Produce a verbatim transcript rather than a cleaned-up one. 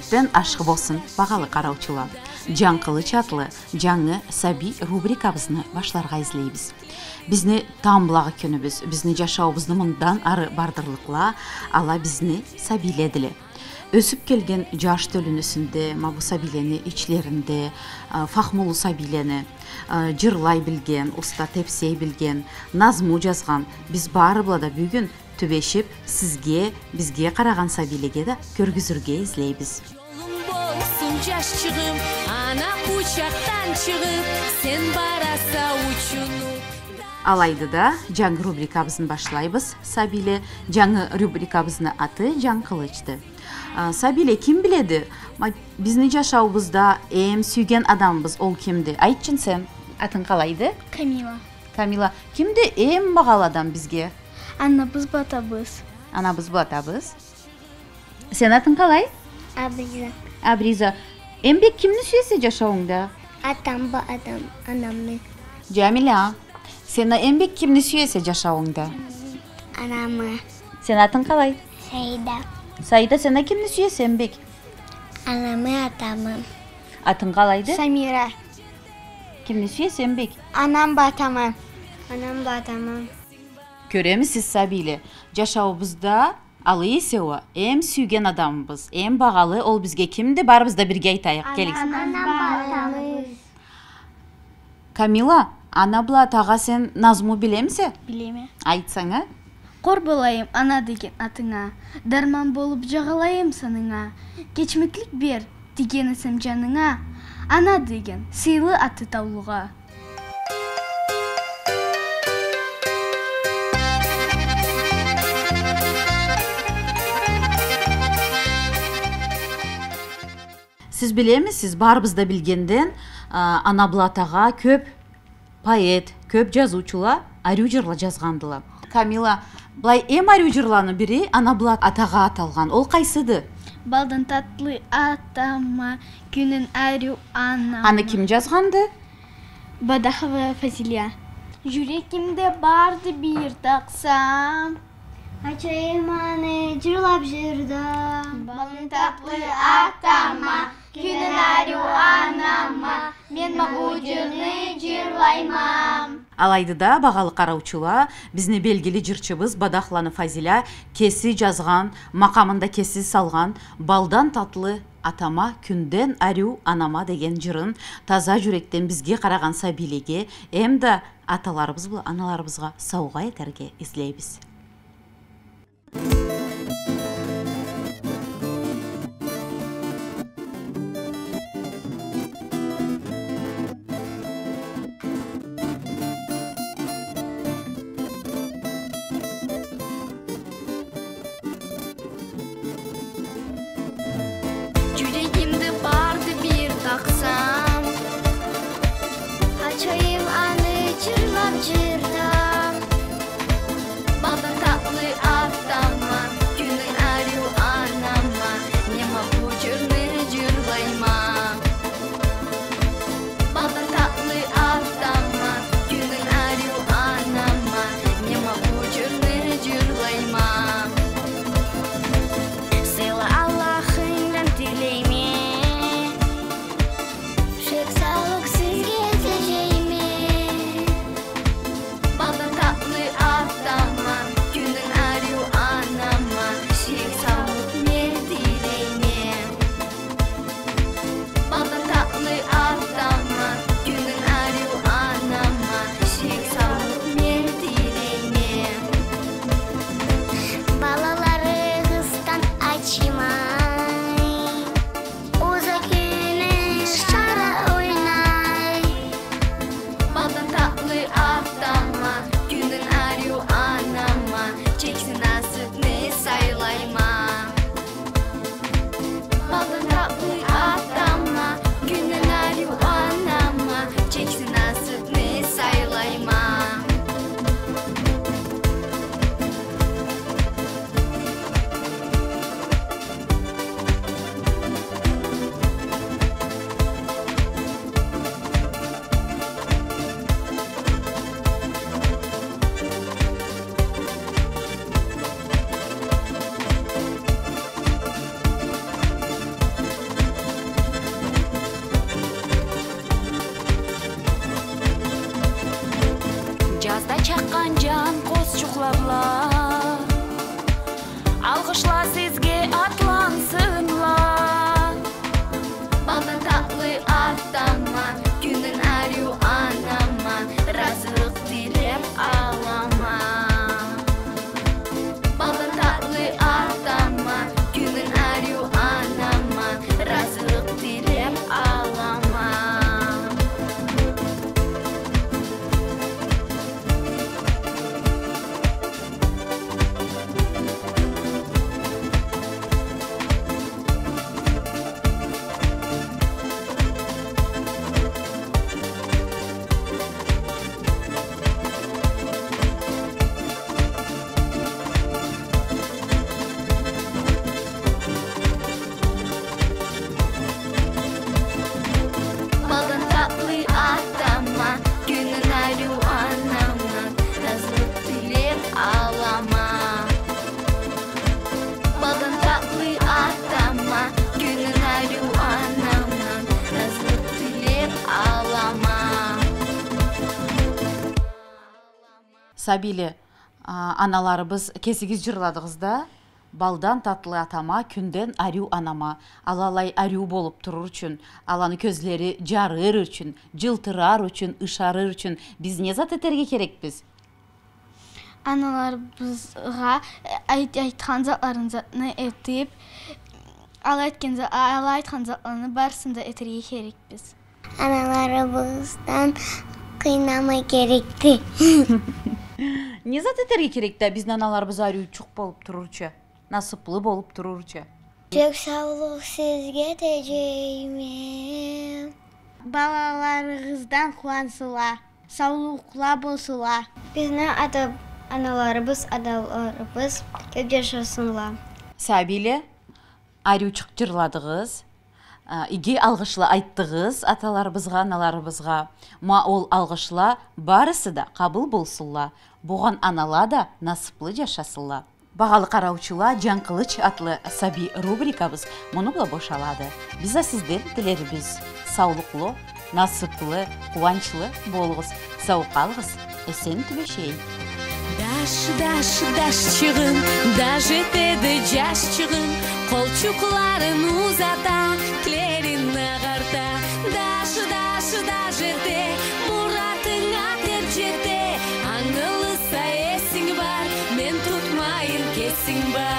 көптен ашық болсын, бағалы қараучылар. Жаңқылы чатлы, жаңы саби рубрикабызны башларға излейбіз. Бізні тамбылағы күнібіз, бізні жашауыбызны мұндан ары бардырлықла, ала бізні сабиледілі. Өсіп келген жаш төлінісінде, мабу сабилені ічлерінде, фахмулу сабилені, жырлай білген, уста тепсей білген, назму жазған, біз бары бұлада бүгін төбешіп, сізге, бізге қараған сабилеге де көргізірге izlейбіз. Жолым болсын жаш шығым, ана құшақтан шығып, сен бараса учуну. Алайды да, жаңы рубрикабызын башлайбыз, Сабиле. Жаңы рубрикабызны аты Жаңқылычты. Сабиле, кім біледі? Бізні жашауыбызда эм сүйген адамбыз, ол кімді? Айтчын сен, атын қалайды? Камила. Камила, кімді эм бағал адам бізге? Анабыз батабыз. Анабыз батабыз. Сен атын қалай? Абриза. Абриза. Эмбек кімні сүйесе жашауыңда? Атам ба адам, анаммен. Джамиля, сен эмбек кімні сүйесе жашауыңда? Анамы. Сен атын қалай? Сайда. Сайда, сен кімні сүйесе эмбек? Анамы, атамы. Атын қалайды? Самира. Кімні сүйесе эмбек? Анам батамы. Анам батамы. Көреміз Сабиле, жашауыбызда алы есеуі, эм сүйген адамбыз, эм бағалы, ол бізге кімді барыбызда бірге айтайық, келік. Анам батамыз. Камила, ана бұла таға сен назму білемсе? Білеме. Айтсаңа? Қор болайым ана деген атыңа, дарман болып жағалайым саныңа, кечмеклік бер деген ісім жаныңа, ана деген сыйлы аты таулыға. Сіз білеміз, сіз барыбызда білгенден ана бұлатаға көп поэт, көп жазучыла арю жырла жазғандыла. Камила, бұлай эм арю жырланы бірі ана бұлат атаға аталған, ол қайсыды? Балдан татлы атама, күнін арю анама. Аны кім жазғанды? Бадахова Фазилия. Жүрекімде барды бір тақсам, Açayım anı cırlap jırda. Balın tatlı atama, günün arı anama, мен мағуджыны жырлаймам. Алайдыда бағалы қараучыла, бізіне белгілі жырчыбыз Бадахланы Фазиля кесі жазған, мақамында кесі салған, балдан татлы атама, күнден арю анама деген жырын таза жүректен бізге қараған Сабилеге, әмді аталарыбыз бұл аналарыбызға сауға етерге izlейбіз. Yüreğimde vardı bir taksam, açayım anı cırlap cırlap, baldan tatlı atama, барлар. Алгышла сизге атлансынлар. Балдан татлы атама, күнін арю анама, разылық дилеп алама. Балдан татлы атама, күнін арю анама, разылық дилеп алама. Балдан татлы атама, күнін арю анама, разылық дилеп алама. Балдан татлы атама, күнін арю анама, разылық дилеп алама. Сабиле, аналарыбыз кесигиз жырладыгыз да. Балдан татлы атама, күнден арю анама. Алалай арю болуп турur үчүн, аланы көзлери жарыр үчүн, жылтырар үчүн, ышарыр үчүн биз не зат этерге керекпиз? Аналарыбызга айткан затларыңызны этип, ал айткан ал айткан затларны барысын да этерге керекпиз. Аналарыбыздан кыйнамай керекти. Не зат этерге керек да биздин аналарыбыз арючук болуп турурчу, насыплы болуп турурчу. Тек саулык сизге тежейме. Балаларыңыздан кубансыла, саулыкла болсула. Биздин ата аналарыбыз, адаларыбыз көп жашасынла. Сабиле, арючук жырладыгыз, иге алгышла айттыгыз аталарыбызга, аналарыбызга. Ма ол алгышла барысы да кабыл болсунла, буган анала да насыплы жашасынла. Багалы караучула, Жан Кылыч атлы саби рубрикабыз муну була бошалады. Биз да сиздер тилерибиз саулыклуу, насыплы, кубанчлы болгуз. Сау калгыз, эсен түбөшей. Даш, даш, дашчығым, даш етеді жашчығым, қолчуқларын узата, клерин ағарта. Даш, даш, даш ете, мұратыңа тер жете, аңылыса есің бар, мен тұтмайын кесің бар.